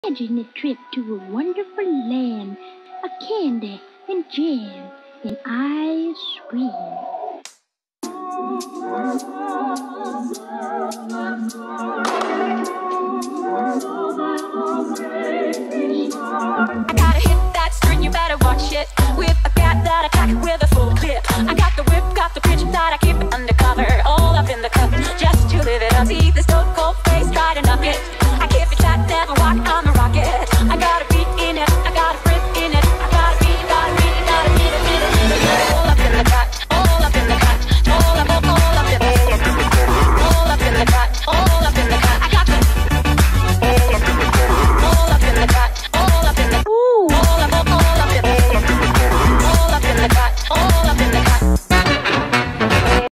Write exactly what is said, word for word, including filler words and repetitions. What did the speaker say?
Imagine a trip to a wonderful land of candy and jam and ice cream.